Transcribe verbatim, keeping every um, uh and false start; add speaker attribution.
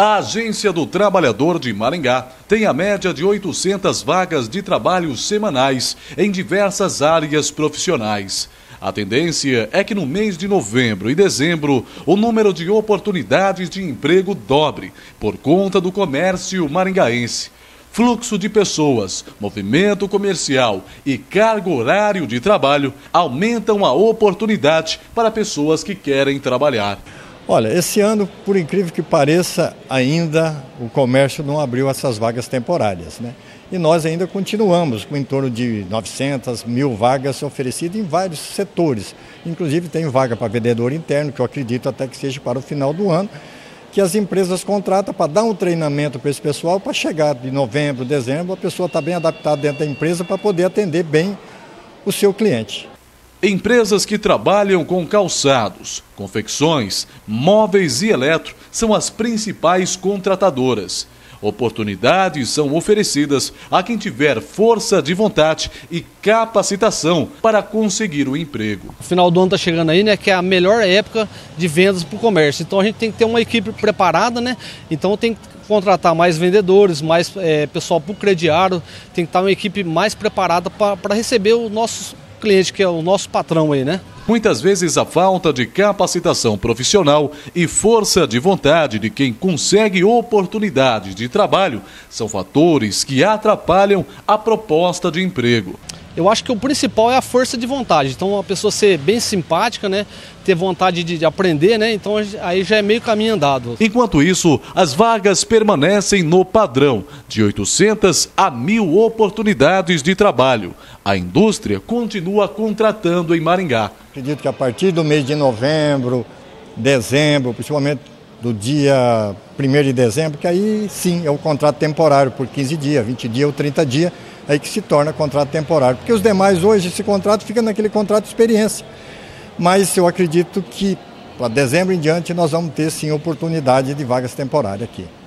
Speaker 1: A Agência do Trabalhador de Maringá tem a média de oitocentas vagas de trabalho semanais em diversas áreas profissionais. A tendência é que no mês de novembro e dezembro o número de oportunidades de emprego dobre por conta do comércio maringaense. Fluxo de pessoas, movimento comercial e cargo horário de trabalho aumentam a oportunidade para pessoas que querem trabalhar.
Speaker 2: Olha, esse ano, por incrível que pareça, ainda o comércio não abriu essas vagas temporárias, né? E nós ainda continuamos com em torno de novecentas mil vagas oferecidas em vários setores. Inclusive tem vaga para vendedor interno, que eu acredito até que seja para o final do ano, que as empresas contratam para dar um treinamento para esse pessoal, para chegar de novembro, dezembro, a pessoa está bem adaptada dentro da empresa para poder atender bem o seu cliente.
Speaker 1: Empresas que trabalham com calçados, confecções, móveis e eletro são as principais contratadoras. Oportunidades são oferecidas a quem tiver força de vontade e capacitação para conseguir o emprego.
Speaker 3: O final do ano está chegando aí, né, que é a melhor época de vendas para o comércio. Então a gente tem que ter uma equipe preparada, né? Então tem que contratar mais vendedores, mais é, pessoal para o crediário, tem que estar uma equipe mais preparada para receber os nossos clientes, que é o nosso patrão aí, né?
Speaker 1: Muitas vezes a falta de capacitação profissional e força de vontade de quem consegue oportunidades de trabalho são fatores que atrapalham a proposta de emprego.
Speaker 3: Eu acho que o principal é a força de vontade. Então, a pessoa ser bem simpática, né? Ter vontade de, de aprender, né? Então, aí já é meio caminho andado.
Speaker 1: Enquanto isso, as vagas permanecem no padrão de oitocentas a mil oportunidades de trabalho. A indústria continua contratando em Maringá.
Speaker 2: Acredito que a partir do mês de novembro, dezembro, principalmente do dia primeiro de dezembro, que aí sim é o contrato temporário por quinze dias, vinte dias ou trinta dias, aí que se torna contrato temporário. Porque os demais hoje, esse contrato fica naquele contrato de experiência. Mas eu acredito que para dezembro em diante nós vamos ter sim oportunidade de vagas temporárias aqui.